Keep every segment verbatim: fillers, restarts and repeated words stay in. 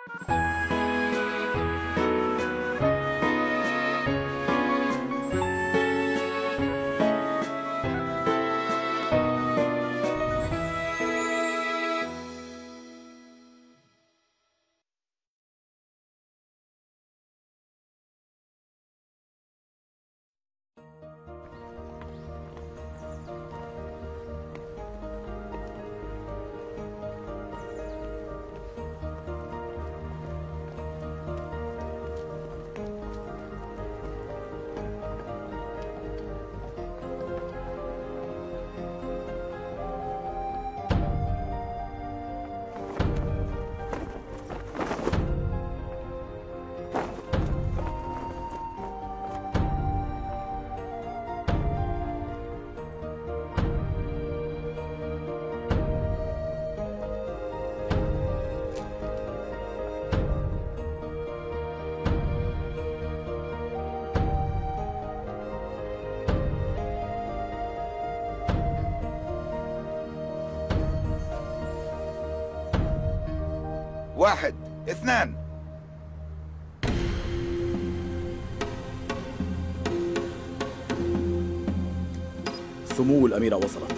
واحد، اثنان. سمو الأميرة وصلت.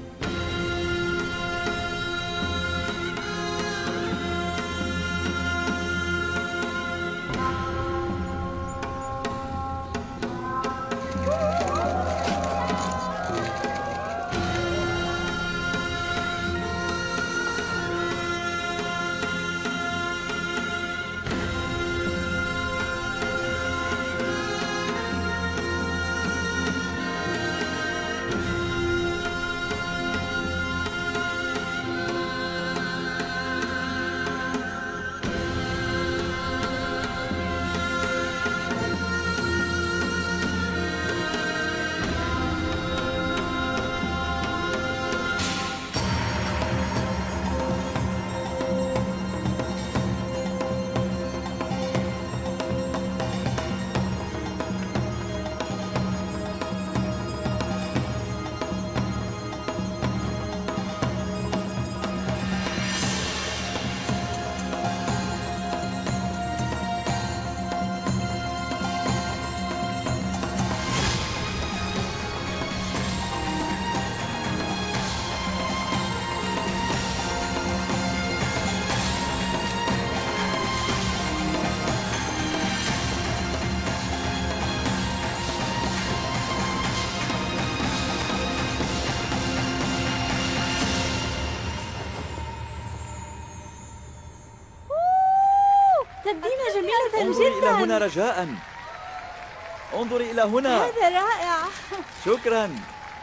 تبدين جميلة انظري جدا. إلى هنا رجاء. انظري إلى هنا. هذا رائع. شكرا.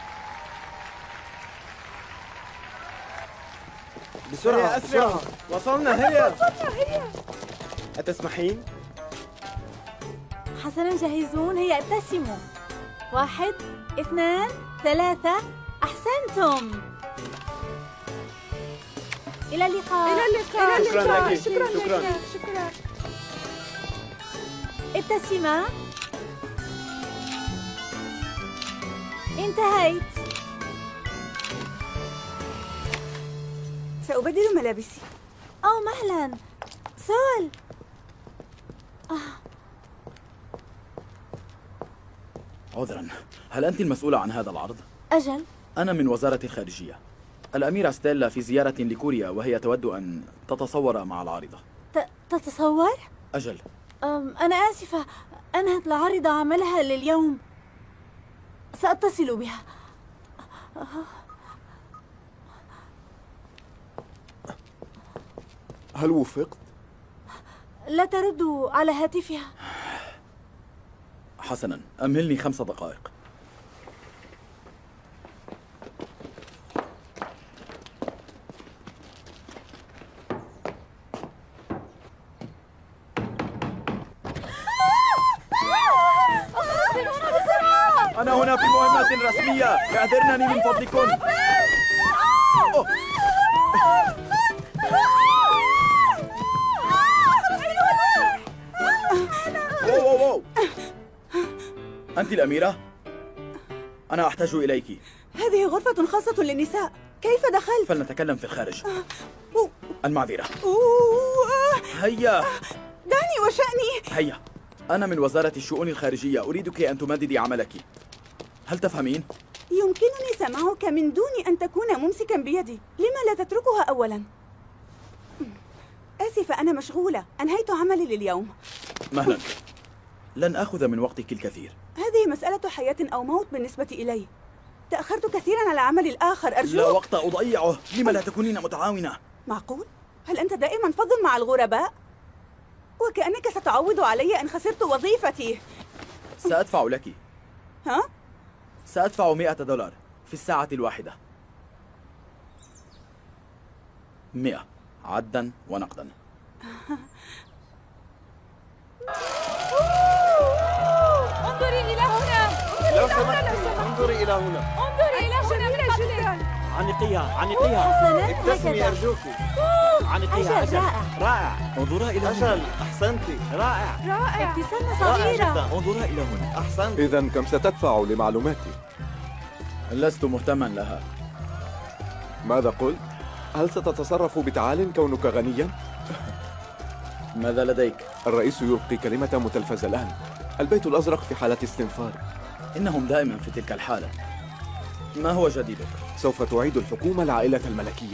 بسرعة بسرعة. وصلنا هيا. وصلنا هيا. أتسمحين؟ حسنا جاهزون؟ هيا ابتسموا. واحد، اثنان، ثلاثة. أحسنتم. إلى اللقاء. إلى اللقاء. شكرا لك. شكرا شكرا. لك. شكرا. ابتسما. انتهيت. سأبدل ملابسي. أو مهلا. سول. آه. عذرا، هل أنت المسؤولة عن هذا العرض؟ أجل. أنا من وزارة الخارجية. الأميرة ستيلا في زيارة لكوريا وهي تود أن تتصور مع العارضة. ت- تتصور؟ أجل. أم أنا آسفة، أنهت العارضة عملها لليوم. سأتصل بها. هل وفقت؟ لا ترد على هاتفها. حسنا، أمهلني خمس دقائق. أنا هنا في مهمة رسمية، اعذرنني من فضلكم. أوه. أوه أوه أوه. أنت الأميرة؟ أنا أحتاج إليك. هذه غرفة خاصة للنساء، كيف دخلت؟ فلنتكلم في الخارج. المعذرة. هيا دعني وشأني. هيا، أنا من وزارة الشؤون الخارجية، أريدك أن تمددي عملك. هل تفهمين؟ يمكنني سماعك من دون أن تكون ممسكا بيدي. لما لا تتركها أولا؟ آسفة، أنا مشغولة. أنهيت عملي لليوم. مهلا، لن أخذ من وقتك الكثير. هذه مسألة حياة أو موت بالنسبة إلي. تأخرت كثيرا على عملي الآخر، أرجوك. لا وقت أضيعه، لما لا تكونين متعاونة؟ معقول؟ هل أنت دائما فظ مع الغرباء؟ وكأنك ستعوض علي أن خسرت وظيفتي. سأدفع لك. ها؟ سأدفع مئة دولار في الساعة الواحدة. مئة عدا ونقدا. انظري إلى هنا. لو سمحت انظري إلى هنا. انظري إلى هنا من فضلك. عنقيها عنقيها. حسنا، ابتسمي هكذا. أرجوك. عنقيها. أجل، أجل رائع. رائع. انظرا إلى هنا. أجل، أحسنتي. رائع. رائع. ابتسامة رائع صغيرة. جدا. انظرا إلى هنا. أحسنت. إذا كم ستدفع لمعلوماتي؟ لست مهتما لها. ماذا قلت؟ هل ستتصرف بتعال كونك غنيا؟ ماذا لديك؟ الرئيس يلقي كلمة متلفزة الآن. البيت الأزرق في حالة استنفار. إنهم دائما في تلك الحالة. ما هو جديدك؟ سوف تعيد الحكومة العائلة الملكية.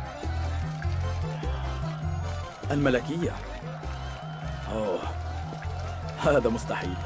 الملكية؟ أوه، هذا مستحيل.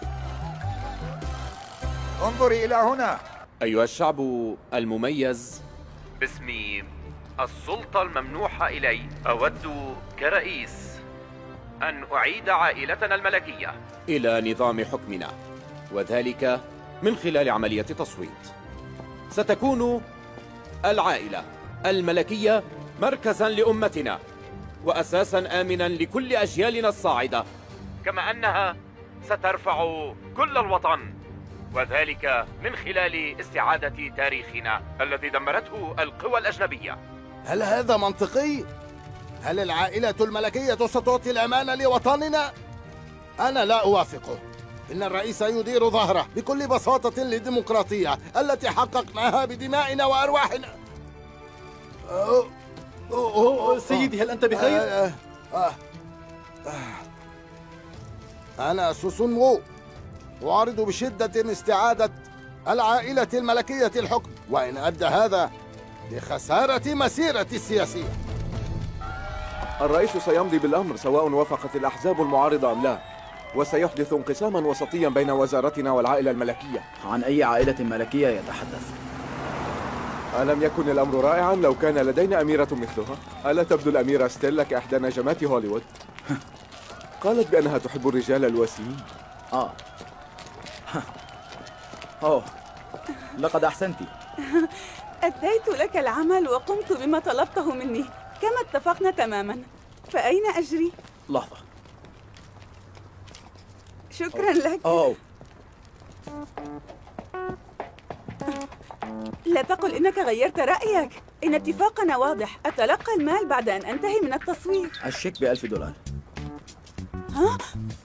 انظري إلى هنا. أيها الشعب المميز، باسم السلطة الممنوحة إلي أود كرئيس أن أعيد عائلتنا الملكية إلى نظام حكمنا، وذلك من خلال عملية تصويت. ستكون العائلة الملكية مركزاً لأمتنا وأساساً آمناً لكل أجيالنا الصاعدة، كما أنها سترفع كل الوطن، وذلك من خلال استعادة تاريخنا الذي دمرته القوى الأجنبية. هل هذا منطقي؟ هل العائلة الملكية ستعطي الأمان لوطننا؟ أنا لا أوافقه. إن الرئيس يدير ظهره بكل بساطة للديمقراطية التي حققناها بدمائنا وأرواحنا. أوه. أوه. أوه. سيدي، هل أنت بخير؟ آه. آه. آه. أنا سوسون وو، أعارض بشدة استعادة العائلة الملكية الحكم، وإن أدى هذا لخسارة مسيرتي السياسية. الرئيس سيمضي بالأمر سواء وافقت الأحزاب المعارضة أم لا، وسيحدث انقساما وسطيا بين وزارتنا والعائلة الملكية. عن أي عائلة ملكية يتحدث؟ ألم يكن الأمر رائعا لو كان لدينا أميرة مثلها؟ ألا تبدو الأميرة ستيلا كإحدى نجمات هوليوود؟ قالت بأنها تحب الرجال الوسيمين. آه أوه، لقد أحسنت. أديت لك العمل وقمت بما طلبته مني كما اتفقنا تماما. فأين أجري؟ لحظة. شكرا لك. أوه، لا تقل إنك غيرت رأيك. إن اتفاقنا واضح. أتلقى المال بعد أن أنتهي من التصوير. الشيك بألف دولار. ها؟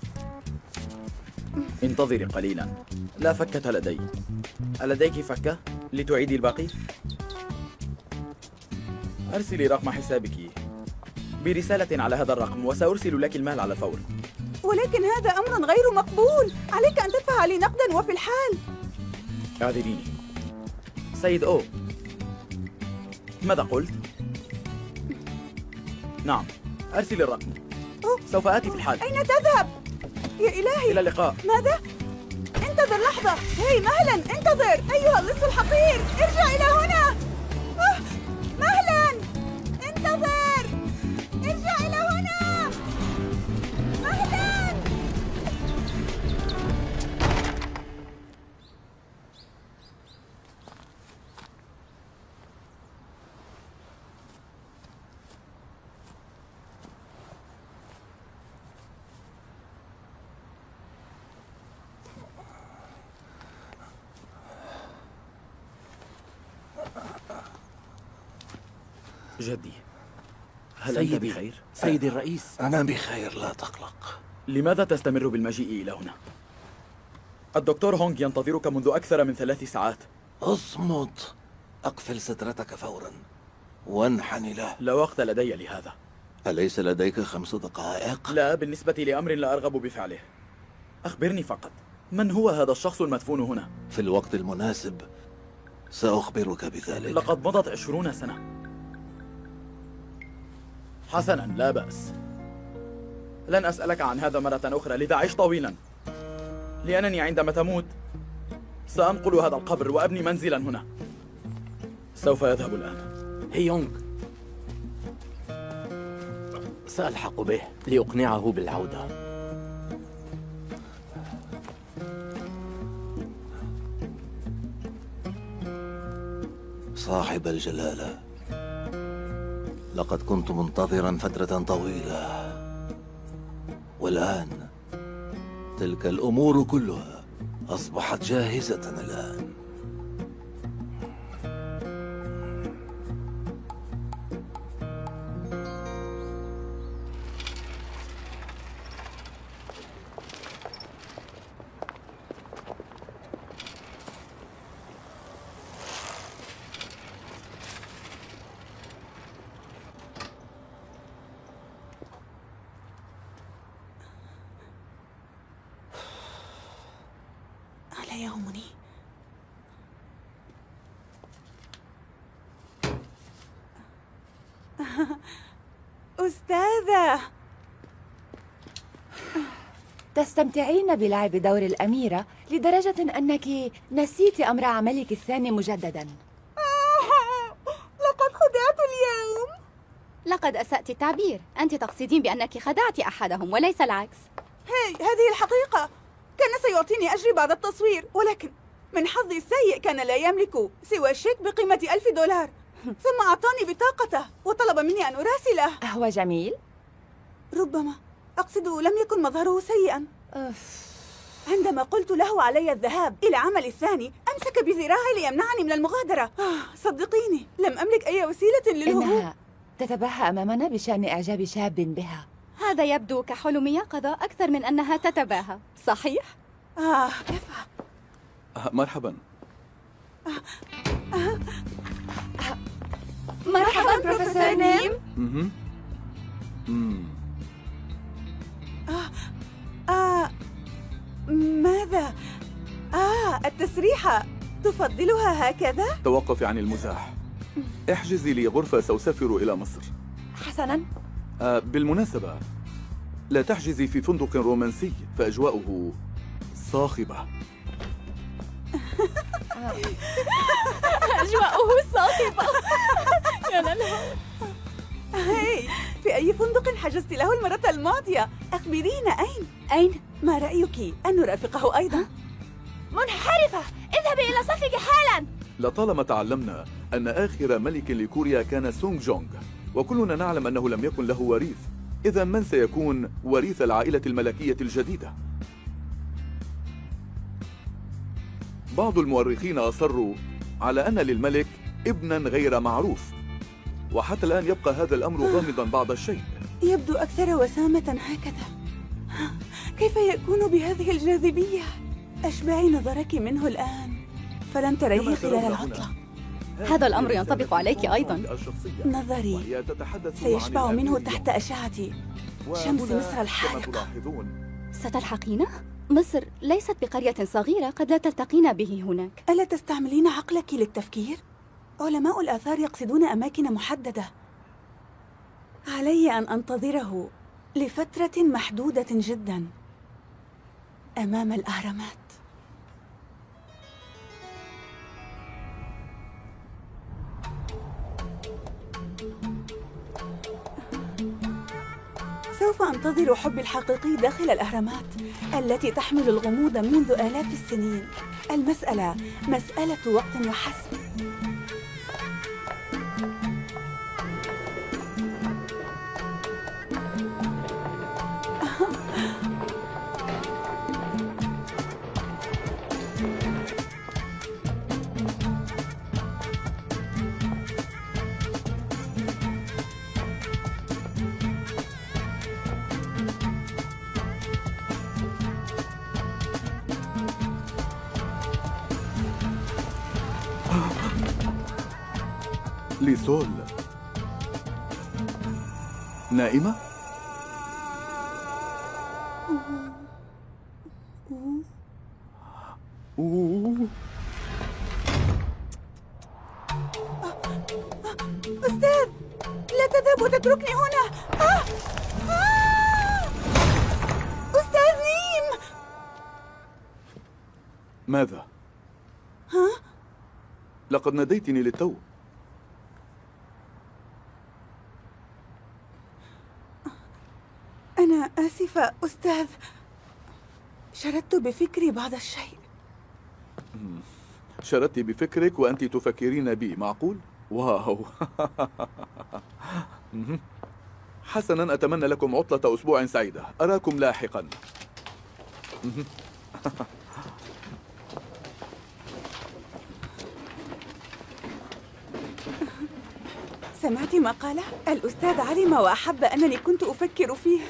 انتظري قليلا، لا فكة لدي. ألديك فكة لتعيدي الباقي؟ أرسلي رقم حسابك برسالة على هذا الرقم وسأرسل لك المال على الفور. ولكن هذا أمر غير مقبول. عليك أن تدفع لي نقدا وفي الحال. اعذريني سيد أو، ماذا قلت؟ نعم، أرسل الرقم. أوه. سوف آتي في الحال. أين تذهب؟ يا إلهي. إلى اللقاء. ماذا؟ انتظر لحظة. هاي مهلا، انتظر أيها اللص الحقير. ارجع إلى هنا. أوه. مهلا، انتظر. ارجع إلى هنا. مهلا. جدي، هل سيدي. أنت بخير؟ سيدي الرئيس، أنا بخير، لا تقلق. لماذا تستمر بالمجيء إلى هنا؟ الدكتور هونغ ينتظرك منذ أكثر من ثلاث ساعات. اصمت. أقفل سترتك فورا وانحني له. لا وقت لدي لهذا. أليس لديك خمس دقائق؟ لا، بالنسبة لأمر لا أرغب بفعله. أخبرني فقط، من هو هذا الشخص المدفون هنا؟ في الوقت المناسب سأخبرك بذلك. لقد مضت عشرون سنة. حسنا، لا بأس. لن أسألك عن هذا مرة أخرى، لذا عش طويلا، لأنني عندما تموت سأنقل هذا القبر وأبني منزلا هنا. سوف يذهب الآن. هي يونغ، سألحق به لأقنعه بالعودة. صاحب الجلالة، لقد كنت منتظرا فترة طويلة، والآن تلك الأمور كلها أصبحت جاهزة الآن. لا يهمني. أستاذة، تستمتعين بلعب دور الأميرة لدرجة أنك نسيت أمر عملك الثاني مجددا. لقد خدعت اليوم. لقد أسأت التعبير. أنت تقصدين بأنك خدعت أحدهم وليس العكس. هاي، هذه الحقيقة. كان سيعطيني أجري بعد التصوير، ولكن من حظي السيء كان لا يملك سوى شيك بقيمة ألف دولار، ثم أعطاني بطاقته وطلب مني أن أراسله. أهو جميل؟ ربما. أقصد لم يكن مظهره سيئا. أف. عندما قلت له علي الذهاب إلى عمل الثاني أمسك بذراعي ليمنعني من المغادرة. آه، صدقيني لم أملك أي وسيلة للهروب. إنها تتباهى أمامنا بشأن إعجاب شاب بها. هذا يبدو كحلم يقظة أكثر من أنها تتباهى، صحيح؟ آه، كفى. آه، مرحبا. آه. آه. مرحبا بروفيسور نيم. مهم. مم. آه. آه. ماذا؟ آه، التسريحة تفضلها هكذا؟ توقفي عن المزاح. احجزي لي غرفة، سأسافر إلى مصر. حسناً. آه، بالمناسبة، لا تحجزي في فندق رومانسي فأجواؤه صاخبة. أجواؤه صاخبة. يا لله. هاي، في أي فندق حجزت له المرة الماضية؟ أخبرينا أين؟ أين؟ ما رأيك أن نرافقه أيضا؟ منحرفة، اذهبي إلى صفك حالاً. لطالما تعلمنا أن آخر ملك لكوريا كان سونغ جونغ، وكلنا نعلم أنه لم يكن له وريث. إذا من سيكون وريث العائلة الملكية الجديدة؟ بعض المؤرخين أصروا على أن للملك ابنا غير معروف، وحتى الآن يبقى هذا الأمر غامضا بعض الشيء. يبدو أكثر وسامة هكذا. كيف يكون بهذه الجاذبية؟ أشبعي نظرك منه الآن، فلن تريه خلال العطلة. هذا الأمر ينطبق عليك أيضا. نظري سيشبع منه تحت أشعة شمس مصر الحارقة. ستلحقينه؟ مصر ليست بقرية صغيرة، قد لا تلتقين به هناك. ألا تستعملين عقلك للتفكير؟ علماء الآثار يقصدون أماكن محددة. علي أن أنتظره لفترة محدودة جدا أمام الأهرامات. سوف أنتظر حبي الحقيقي داخل الأهرامات التي تحمل الغموض منذ آلاف السنين. المسألة مسألة وقت وحسب. ليسول، نائمة؟ أوه. أستاذ، لا تذهب وتتركني هنا. آه! آه! أستاذ نيم. ماذا؟ ها؟ لقد ناديتني للتو. أنا آسفة أستاذ، شردت بفكري بعض الشيء. شردت بفكرك وأنت تفكرين بي، معقول؟ واو. حسنا، أتمنى لكم عطلة أسبوع سعيدة. أراكم لاحقا. سمعت ما قاله؟ الأستاذ علم وأحب أنني كنت أفكر فيه.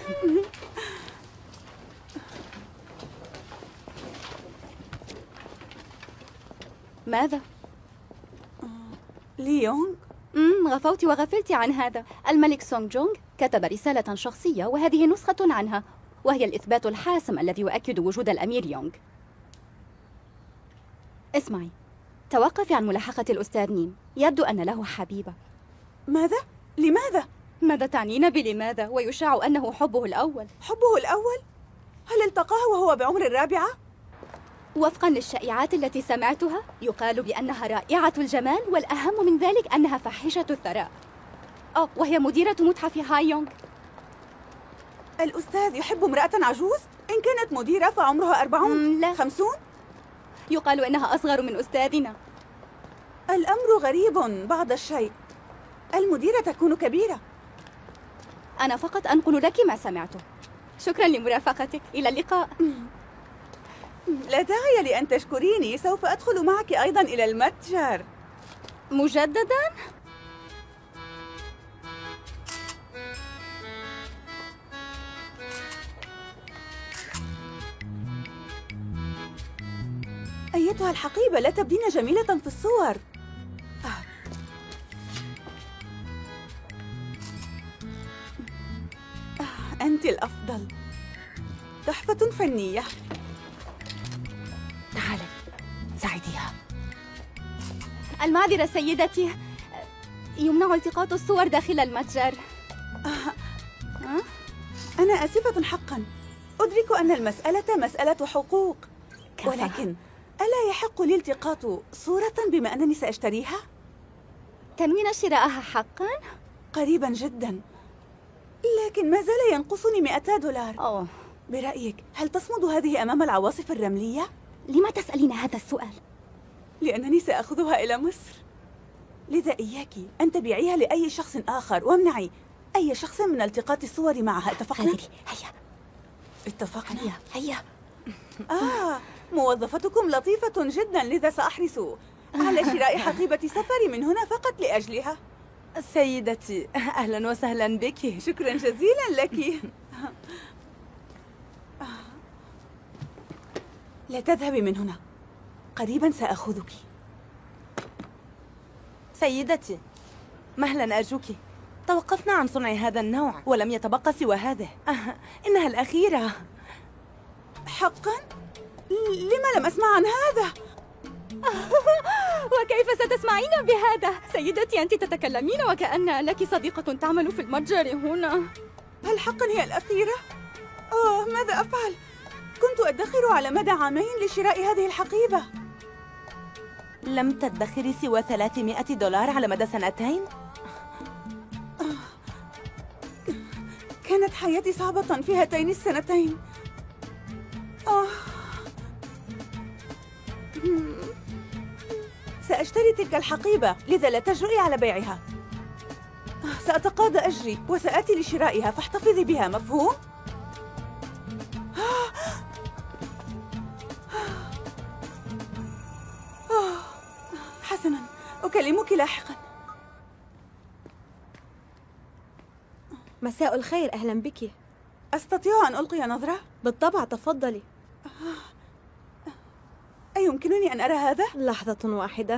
ماذا؟ لي يونغ؟ امم غفوت وغفلت عن هذا. الملك سونغ جونغ كتب رسالة شخصية وهذه نسخة عنها، وهي الإثبات الحاسم الذي يؤكد وجود الأمير يونغ. اسمعي، توقفي عن ملاحقة الأستاذ نيم، يبدو أن له حبيبة. ماذا؟ لماذا؟ ماذا تعنين بلماذا؟ ويشاع أنه حبه الأول. حبه الأول؟ هل التقاه وهو بعمر الرابعة؟ وفقا للشائعات التي سمعتها، يقال بأنها رائعة الجمال، والأهم من ذلك أنها فاحشة الثراء. أو وهي مديرة متحف هاي يونغ. الأستاذ يحب امرأة عجوز؟ إن كانت مديرة فعمرها أربعون؟ لا، خمسون؟ يقال إنها أصغر من أستاذنا. الأمر غريب بعض الشيء. المديرة تكون كبيرة. أنا فقط أنقل لك ما سمعته. شكرا لمرافقتك، إلى اللقاء. لا داعي لأن تشكريني، سوف أدخل معك أيضا إلى المتجر. مجددا؟ أيتها الحقيبة، لا تبدين جميلة في الصور. آه. آه. أنت الأفضل. تحفة فنية. تعالي ساعديها. المعذرة سيدتي، يمنع التقاط الصور داخل المتجر. آه. آه؟ أنا آسفة حقا، أدرك أن المسألة مسألة حقوق، كفا. ولكن ألا يحق لي التقاط صورة بما أنني سأشتريها؟ تنوين شراءها حقا؟ قريبا جدا، لكن ما زال ينقصني مئتا دولار. أوه. برأيك هل تصمد هذه أمام العواصف الرملية؟ لما تسألين هذا السؤال؟ لأنني سأخذها إلى مصر، لذا إياك أن تبيعيها لأي شخص آخر، وامنعي أي شخص من التقاط الصور معها. اتفقنا؟ هيا. اتفقنا؟ هيا هيا. آه، موظفتكم لطيفة جدا، لذا سأحرص على شراء حقيبة سفري من هنا فقط لأجلها. سيدتي، أهلا وسهلا بك. شكرا جزيلا لك. لا تذهبي من هنا، قريبا سأخذك. سيدتي، مهلا أرجوك. توقفنا عن صنع هذا النوع ولم يتبقى سوى هذه. أه، إنها الأخيرة. حقا؟ لما لم أسمع عن هذا؟ وكيف ستسمعين بهذا؟ سيدتي، أنت تتكلمين وكأن لك صديقة تعمل في المتجر هنا. هل حقا هي الأخيرة؟ أوه، ماذا أفعل؟ كنت أدخر على مدى عامين لشراء هذه الحقيبة. لم تدخري سوى ثلاثمائة دولار على مدى سنتين؟ كانت حياتي صعبة في هاتين السنتين. آه. سأشتري تلك الحقيبة، لذا لا تجرؤي على بيعها. سأتقاضى أجري وسآتي لشرائها، فاحتفظي بها، مفهوم؟ حسناً، أكلمك لاحقاً. مساء الخير، أهلا بك. أستطيع أن ألقي نظرة؟ بالطبع، تفضلي. أيمكنني أن أرى هذا؟ لحظة واحدة.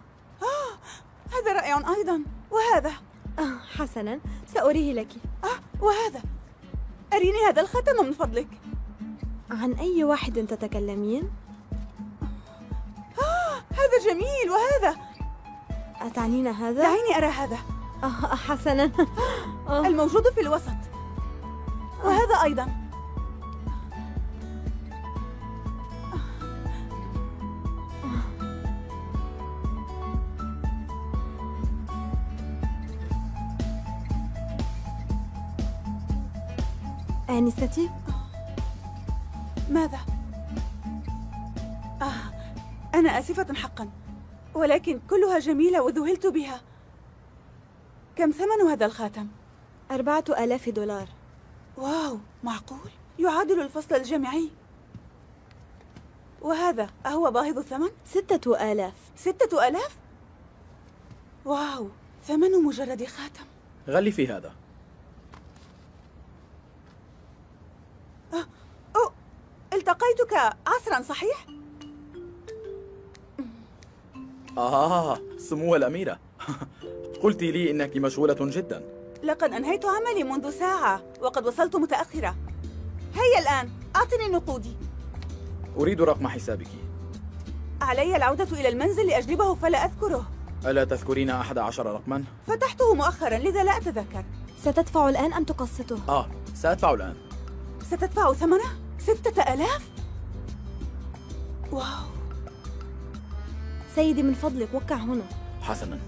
آه، هذا رائع أيضاً، وهذا؟ آه، حسناً، سأريه لك. آه، وهذا، أريني هذا الختم من فضلك. عن أي واحد تتكلمين؟ آه، هذا جميل. وهذا، أتعنين هذا؟ دعيني أرى هذا. آه حسناً. آه. الموجود في الوسط. وهذا أيضاً. آنستي؟ ماذا؟ آه، أنا آسفة حقاً، ولكن كلها جميلة وذهلت بها. كم ثمن هذا الخاتم؟ أربعة آلاف دولار. واو، معقول؟ يعادل الفصل الجامعي. وهذا أهو باهظ الثمن؟ ستة آلاف. ستة آلاف؟ واو، ثمن مجرد خاتم. غلفي هذا. أه، أوه، التقيتك عصرا صحيح؟ آه، سمو الأميرة. قلت لي إنك مشغولة جدا. لقد أنهيت عملي منذ ساعة وقد وصلت متأخرة. هيا الآن، أعطني نقودي. أريد رقم حسابك. علي العودة إلى المنزل لأجلبه فلا أذكره. ألا تذكرين أحد عشر رقما؟ فتحته مؤخرا لذا لا أتذكر. ستدفع الآن أم تقسطه؟ آه، سأدفع الآن. ستدفع ثمنه؟ ستة آلاف؟ واو. سيدي من فضلك وقع هنا. حسنا.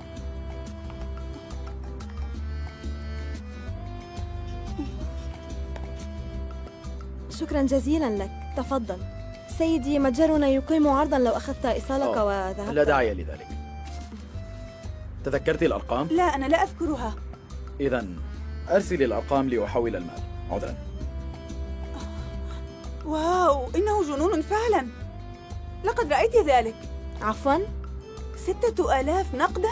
شكرا جزيلا لك، تفضل. سيدي متجرنا يقيم عرضا لو أخذت إيصالك وذهبت. لا داعي لذلك. تذكرت الأرقام؟ لا، أنا لا أذكرها. إذا أرسلي الأرقام لأحول المال. عذرا. واو، إنه جنون فعلا. لقد رأيت ذلك. عفوا؟ ستة آلاف نقدا؟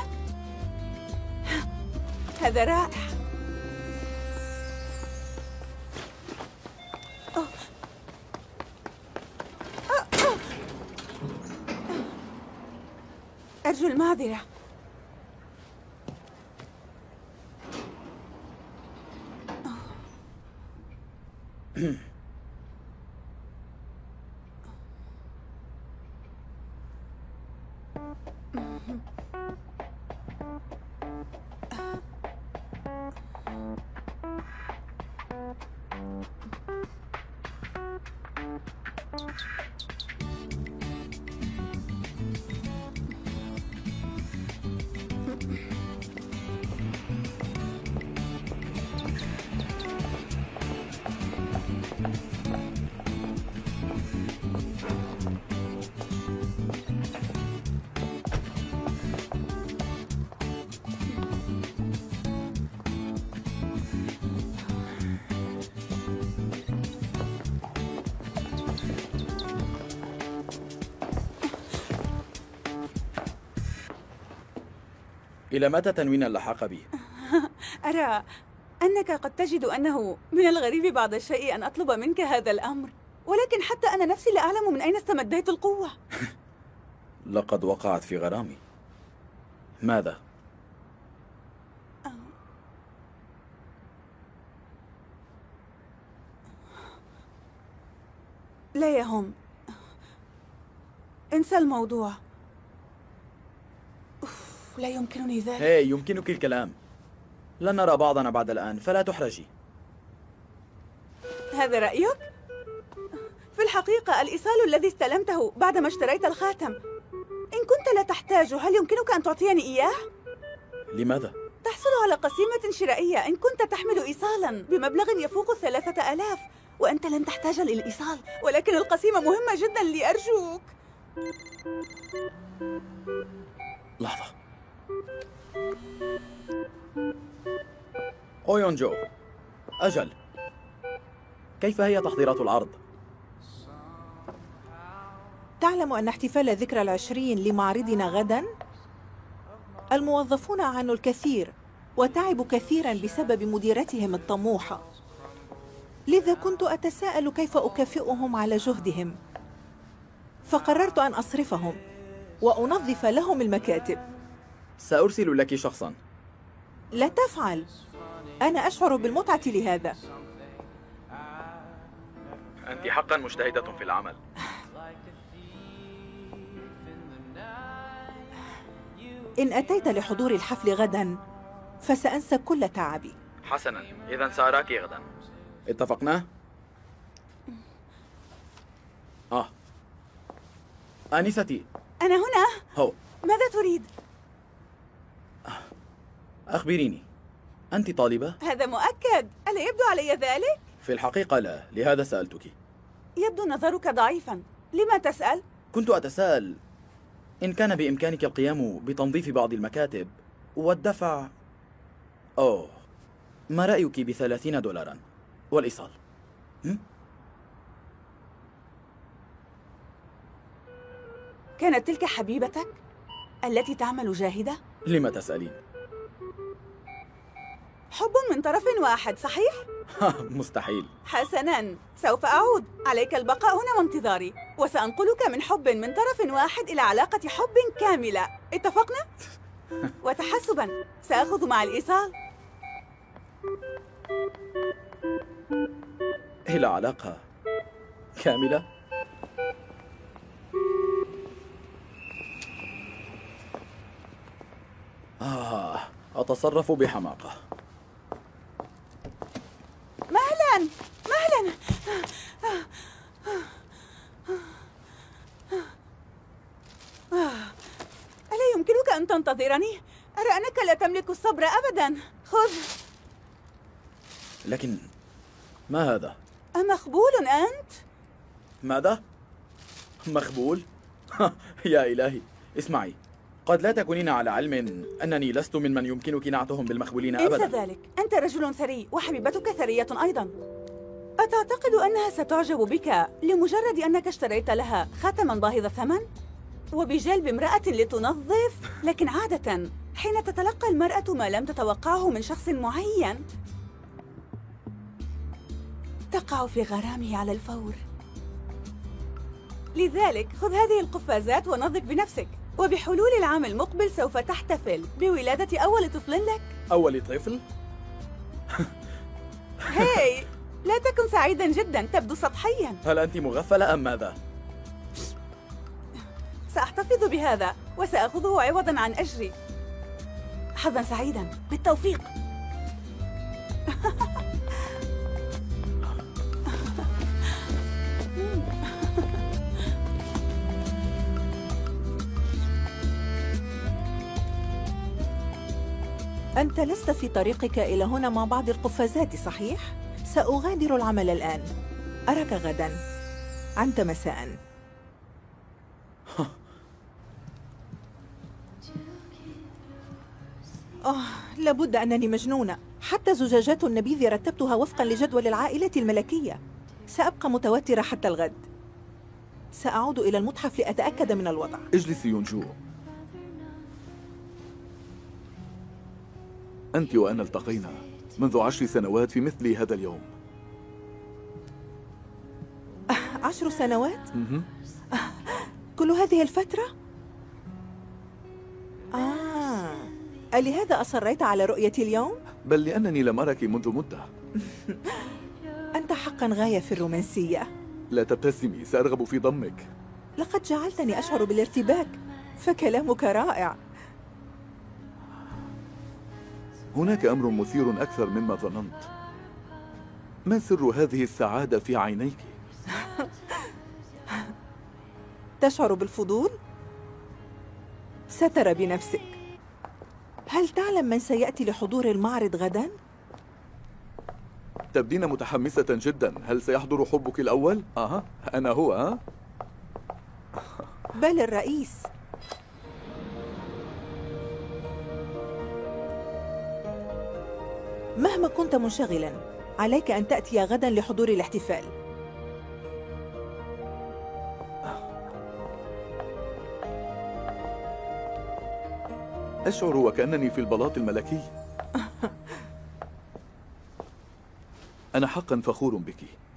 هذا رائع. أرجو المعذرة. إلى متى تنوين اللحاق بي؟ أرى أنك قد تجد أنه من الغريب بعض الشيء أن أطلب منك هذا الأمر، ولكن حتى أنا نفسي لا أعلم من أين استمديت القوة. لقد وقعت في غرامي. ماذا؟ لا يهم، انسى الموضوع. لا يمكنني ذلك. هي يمكنك الكلام. لن نرى بعضنا بعد الآن، فلا تحرجي. هذا رأيك؟ في الحقيقة الإيصال الذي استلمته بعدما اشتريت الخاتم، إن كنت لا تحتاجه هل يمكنك أن تعطيني إياه؟ لماذا؟ تحصل على قسيمة شرائية إن كنت تحمل إيصالا بمبلغ يفوق الثلاثة آلاف، وأنت لن تحتاج للإيصال، ولكن القسيمة مهمة جدا لي، أرجوك. لحظة. أويون جو، أجل، كيف هي تحضيرات العرض؟ تعلم أن احتفال ذكرى العشرين لمعرضنا غدا؟ الموظفون عانوا الكثير وتعبوا كثيرا بسبب مديرتهم الطموحة، لذا كنت أتساءل كيف أكافئهم على جهدهم، فقررت أن أصرفهم وأنظف لهم المكاتب. سأرسل لك شخصا. لا تفعل، أنا أشعر بالمتعة لهذا. أنت حقا مجتهدة في العمل. إن أتيت لحضور الحفل غدا فسأنسى كل تعبي. حسنا، إذا سأراك غدا. اتفقنا؟ آه آنستي. أنا هنا. هو ماذا تريد؟ أخبريني، أنت طالبة؟ هذا مؤكد، ألا يبدو علي ذلك؟ في الحقيقة لا، لهذا سألتك. يبدو نظرك ضعيفا، لما تسأل؟ كنت أتساءل إن كان بإمكانك القيام بتنظيف بعض المكاتب والدفع. أوه، ما رأيك بثلاثين دولارا والإيصال؟ هم؟ كانت تلك حبيبتك التي تعمل جاهدة؟ لما تسألين؟ حب من طرف واحد، صحيح؟ مستحيل. حسناً، سوف أعود، عليك البقاء هنا وانتظاري، وسأنقلك من حب من طرف واحد إلى علاقة حب كاملة، اتفقنا؟ وتحسباً، سأخذ مع الإيصال. إلى علاقة كاملة؟ آه، أتصرف بحماقة. مهلاً مهلاً. ألا يمكنك أن تنتظرني؟ أرى أنك لا تملك الصبر أبداً. خذ. لكن ما هذا؟ أمخبول أنت؟ ماذا؟ مخبول؟ يا إلهي، اسمعي، قد لا تكونين على علم أنني لست ممن يمكنك نعتهم بالمخبولين أبداً. انسى ذلك، أنت رجل ثري وحبيبتك ثرية أيضاً. أتعتقد أنها ستعجب بك لمجرد أنك اشتريت لها خاتماً باهظ الثمن؟ وبجلب امرأة لتنظف؟ لكن عادة حين تتلقى المرأة ما لم تتوقعه من شخص معين تقع في غرامه على الفور. لذلك خذ هذه القفازات ونظف بنفسك، وبحلول العام المقبل سوف تحتفل بولادة أول طفل لك. أول طفل؟ هاي، لا تكن سعيداً جداً، تبدو سطحياً. هل أنت مغفلة أم ماذا؟ سأحتفظ بهذا وسأخذه عوضاً عن أجري. حظاً سعيداً، بالتوفيق. أنت لست في طريقك إلى هنا مع بعض القفازات، صحيح؟ سأغادر العمل الآن. أراك غداً. عنت مساءً. آه، لابد أنني مجنونة. حتى زجاجات النبيذ رتبتها وفقاً لجدول العائلة الملكية. سأبقى متوترة حتى الغد. سأعود إلى المتحف لأتأكد من الوضع. اجلسي يونجو. أنت وأنا التقينا منذ عشر سنوات في مثل هذا اليوم. عشر سنوات؟ مه. كل هذه الفترة؟ آه، ألهذا أصريت على رؤيتي اليوم؟ بل لأنني لم أرك منذ مدة. أنت حقا غاية في الرومانسية. لا تبتسمي، سأرغب في ضمك. لقد جعلتني أشعر بالارتباك، فكلامك رائع. هناك أمر مثير أكثر مما ظننت. ما سر هذه السعادة في عينيك؟ تشعر بالفضول؟ سترى بنفسك. هل تعلم من سيأتي لحضور المعرض غداً؟ تبدين متحمسة جدا. هل سيحضر حبك الأول؟ أها، أنا هو. ها؟ بل الرئيس. مهما كنت منشغلاً، عليك أن تأتي غداً لحضور الاحتفال. أشعر وكأنني في البلاط الملكي. أنا حقاً فخور بك.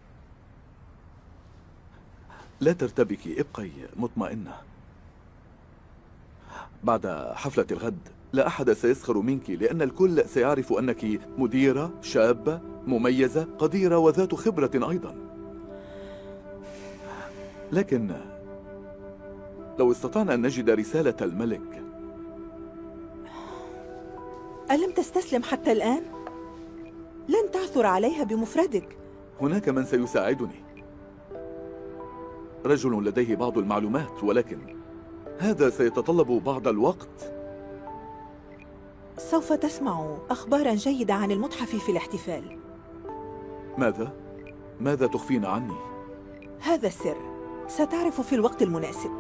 لا ترتبكي، ابقي مطمئنة. بعد حفلة الغد لا أحد سيسخر منك لأن الكل سيعرف أنك مديرة شابة مميزة قديرة وذات خبرة أيضا. لكن لو استطعنا أن نجد رسالة الملك. ألم تستسلم حتى الآن؟ لن تعثر عليها بمفردك. هناك من سيساعدني، رجل لديه بعض المعلومات، ولكن هذا سيتطلب بعض الوقت. سوف تسمع أخباراً جيدة عن المتحف في الاحتفال. ماذا؟ ماذا تخفين عني؟ هذا السر ستعرف في الوقت المناسب.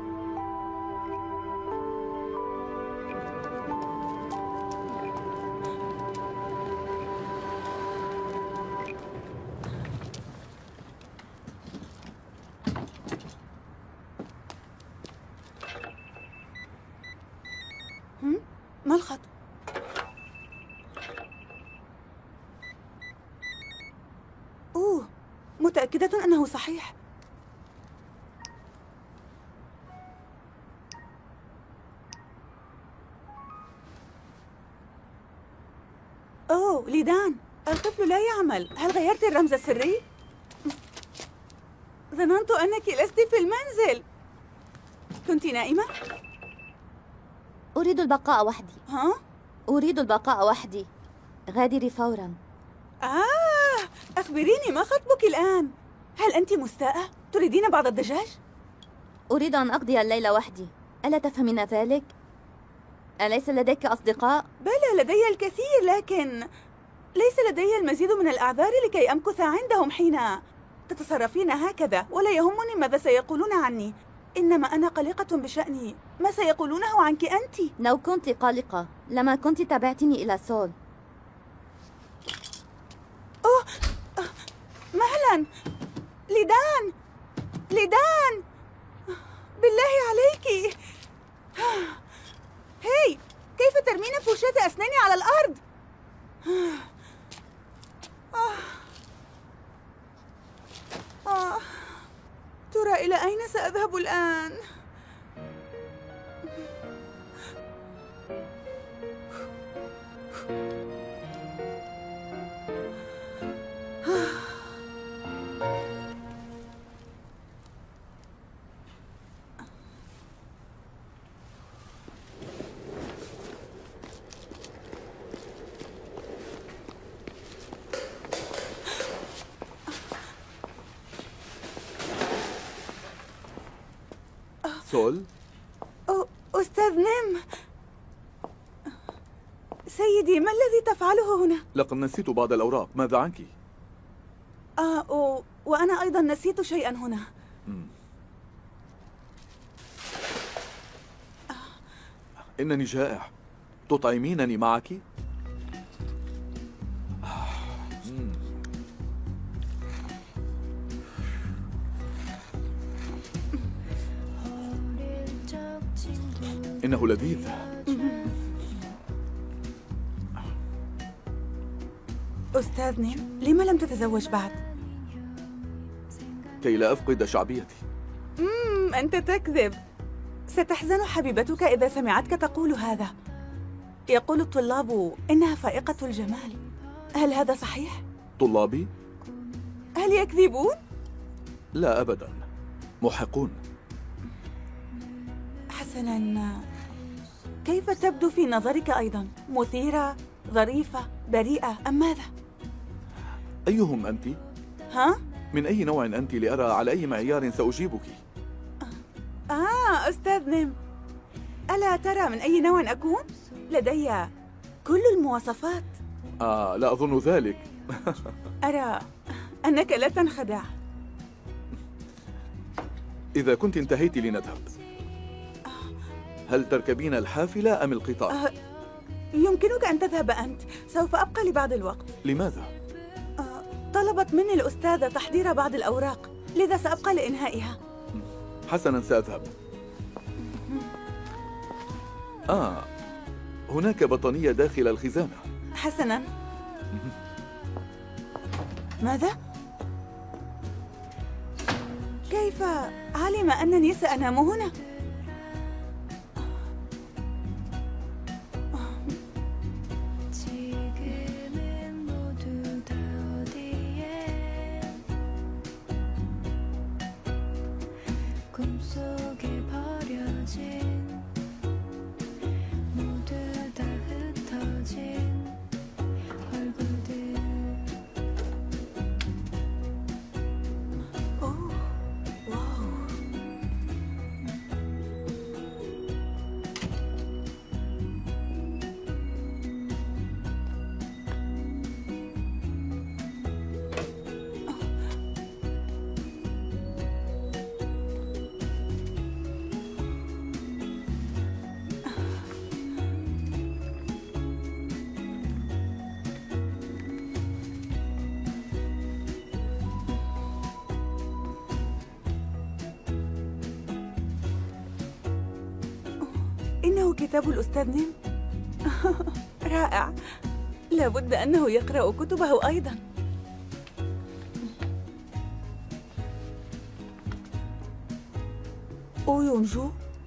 ما الخط؟ أوه، متأكدة أنه صحيح. أوه، ليدان، القفل لا يعمل. هل غيرت الرمز السري؟ ظننت أنك لست في المنزل. كنت نائمة؟ أريد البقاء وحدي. ها؟ أريد البقاء وحدي. غادري فوراً. آه، أخبريني ما خطبك الآن؟ هل أنت مستاءة؟ تريدين بعض الدجاج؟ أريد أن أقضي الليل وحدي. ألا تفهمين ذلك؟ أليس لديك أصدقاء؟ بلى، لدي الكثير، لكن ليس لدي المزيد من الأعذار لكي أمكث عندهم حين تتصرفين هكذا. ولا يهمني ماذا سيقولون عني، إنما أنا قلقة بشأن ما سيقولونه عنك أنت. لو كنت قلقة لما كنت تابعتني إلى سول. أوه، مهلا ليدان، ليدان، بالله عليك. هاي، كيف ترمين فرشاة أسناني على الأرض؟ آه. آه. ترى إلى أين سأذهب الآن؟ سول؟ أو أستاذ نيم، سيدي، ما الذي تفعله هنا؟ لقد نسيت بعض الأوراق، ماذا عنك؟ آه و... وأنا أيضا نسيت شيئا هنا. مم. إنني جائع، تطعمينني معك؟ إنه لذيذ. أستاذ نيم، لما لم تتزوج بعد؟ كي لا أفقد شعبيتي. مم، أنت تكذب. ستحزن حبيبتك إذا سمعتك تقول هذا. يقول الطلاب إنها فائقة الجمال. هل هذا صحيح؟ طلابي؟ هل يكذبون؟ لا أبدا، محقون. حسناً، كيف تبدو في نظرك أيضاً؟ مثيرة، ظريفة، بريئة، أم ماذا؟ أيهم أنت؟ ها؟ من أي نوع أنت لأرى على أي معيار سأجيبك؟ آه أستاذ نيم، ألا ترى من أي نوع أكون؟ لدي كل المواصفات. آه لا أظن ذلك. أرى أنك لا تنخدع. إذا كنت انتهيت لنذهب، هل تركبين الحافلة أم القطار؟ آه، يمكنك أن تذهب أنت، سوف أبقى لبعض الوقت. لماذا؟ آه، طلبت مني الأستاذة تحضير بعض الأوراق، لذا سأبقى لإنهائها. حسناً، سأذهب. آه، هناك بطانية داخل الخزانة. حسناً. ماذا؟ كيف علم أنني سأنام هنا؟ كتاب الأستاذ نيم؟ رائع. لابد أنه يقرأ كتبه أيضا. أويونجو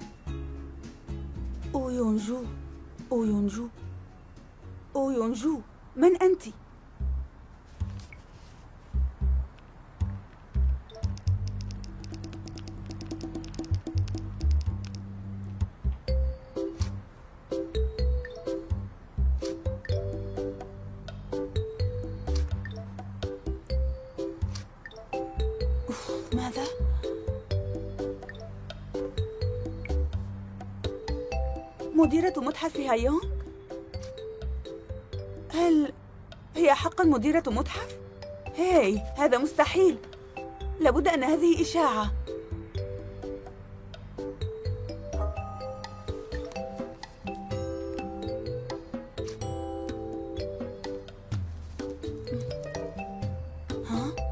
أويونجو أويونجو أويونجو، من أنت؟ ماذا؟ مديرة متحف هايونغ؟ هل هي حقا مديرة متحف؟ هاي، هذا مستحيل. لابد أن هذه إشاعة. ها؟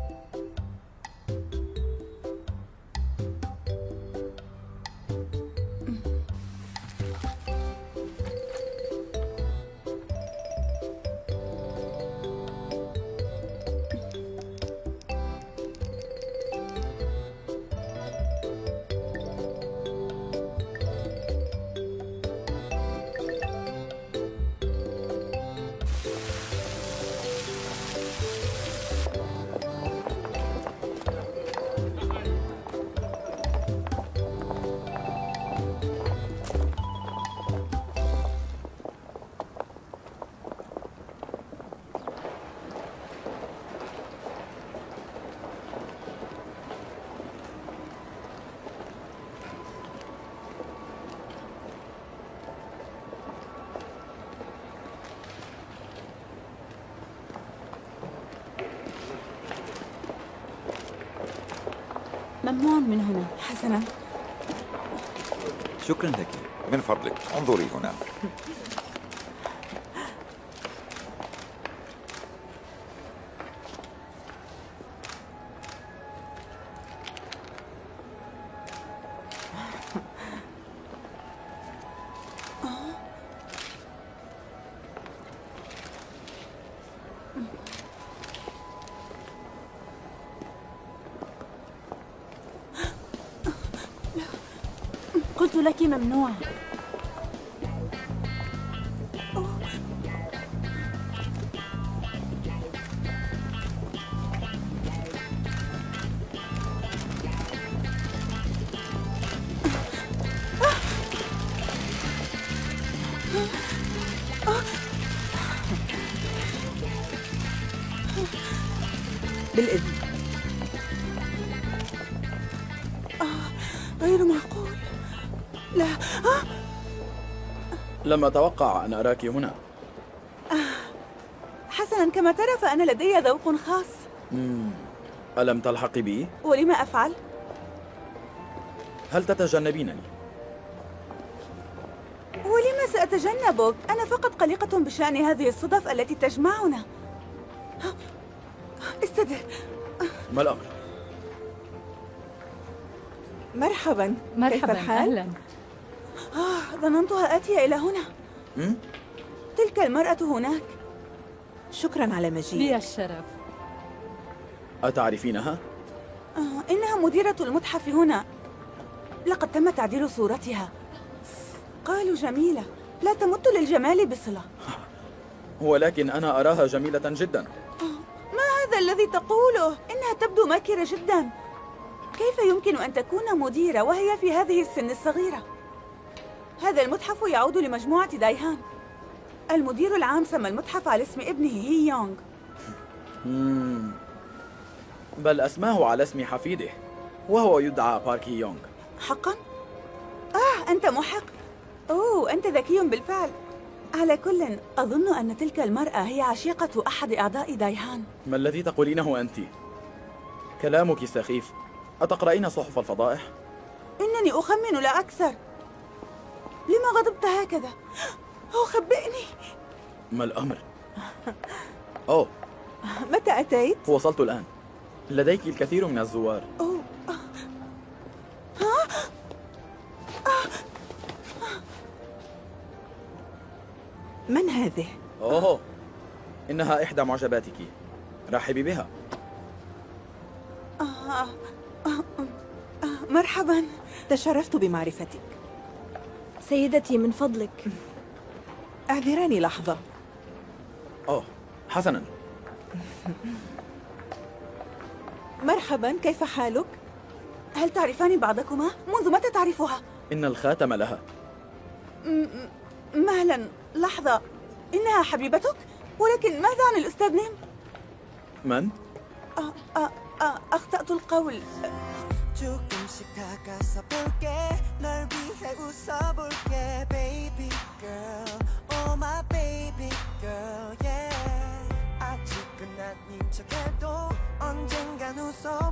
ممنوع من هنا. حسنا. شكرا لك. من فضلك انظري هنا. قلت لك ممنوع. بالإذن. آه، غير معقول. لا. آه. لم أتوقع أن أراك هنا. آه. حسناً، كما ترى فأنا لدي ذوق خاص. مم. ألم تلحقي بي؟ ولما أفعل؟ هل تتجنبينني؟ ولما سأتجنبك؟ أنا فقط قلقة بشأن هذه الصدف التي تجمعنا. استدر. ما الأمر؟ مرحبا. مرحبا. كيف الحال؟ أهلا. آه، ظننتها آتية إلى هنا. م? تلك المرأة هناك. شكرا على مجيء. لي الشرف. أتعرفينها؟ آه، إنها مديرة المتحف هنا. لقد تم تعديل صورتها. قالوا جميلة، لا تمت للجمال بصلة. ولكن أنا أراها جميلة جدا. ما هذا الذي تقوله؟ إنها تبدو ماكرة جدا. كيف يمكن أن تكون مديرة وهي في هذه السن الصغيرة؟ هذا المتحف يعود لمجموعة دايهان. المدير العام سمى المتحف على اسم ابنه هي يونغ. مم. بل أسماه على اسم حفيده، وهو يدعى بارك هي يونغ. حقا؟ آه، أنت محق. أوه، أنت ذكي بالفعل. على كل، أظن أن تلك المرأة هي عشيقة أحد أعضاء دايهان. ما الذي تقولينه أنت؟ كلامك سخيف. أتقرأين صحف الفضائح؟ إنني أخمن لا أكثر. لما غضبت هكذا؟ أوه، خبئني. ما الأمر؟ أوه، متى أتيت؟ وصلت الآن. لديك الكثير من الزوار. أوه. ها؟ هذه؟ أوه، إنها إحدى معجباتك. رحبي بها. آه. آه. آه. مرحبا. تشرفت بمعرفتك. سيدتي من فضلك اعذراني لحظة. أوه، حسناً. مرحبا، كيف حالك؟ هل تعرفان بعضكما؟ منذ متى تعرفها؟ إن الخاتم لها. مهلا، لحظة، إنها حبيبتك؟ ولكن ماذا عن الأستاذ نيم؟ من؟ آه آه آه أخطأت القول. 조금씩 다가서 볼게 널 위해 웃어볼게 baby girl oh my baby girl yeah 아직은 아닌 척해도 언젠간 웃어